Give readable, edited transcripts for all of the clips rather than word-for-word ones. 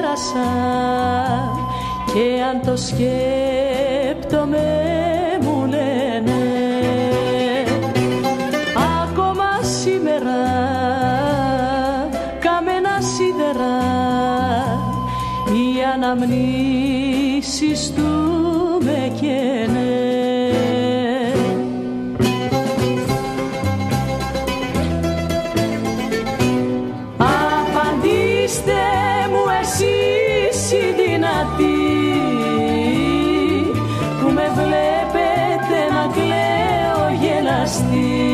πέρασα και αν το σκέπτομαι μου λένε ακόμα σήμερα καμένα σίδερα οι αναμνήσεις του με καίνε. Απαντήστε μου εσείς οι δυνατοί που με βλέπετε να κλαίω γελαστή.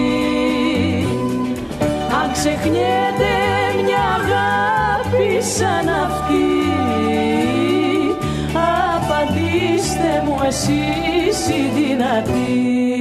Αν ξεχνιέται μια αγάπη σαν αυτή, απαντήστε μου εσείς οι δυνατοί.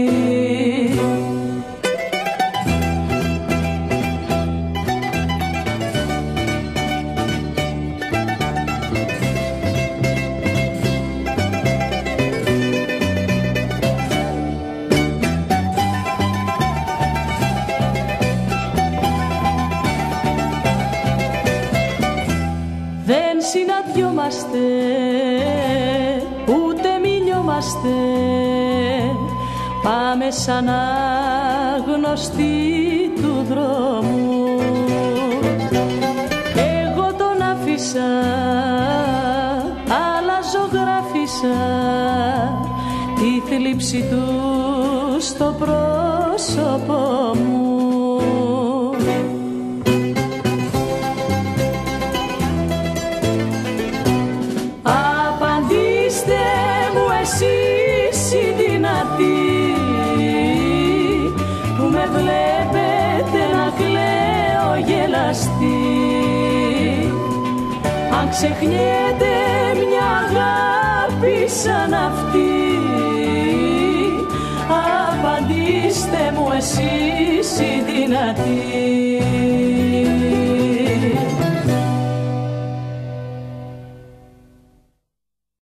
Δεν συναντιόμαστε, ούτε μιλιόμαστε, πάμε σαν άγνωστοι του δρόμου. Εγώ τον άφησα, αλλά ζωγράφισα τη θλίψη του στο πρόσωπο μου. Εσείς οι δυνατοί που με βλέπετε να κλαίω γελαστή, αν ξεχνιέται μια αγάπη σαν αυτή, απαντήστε μου εσείς οι δυνατοί.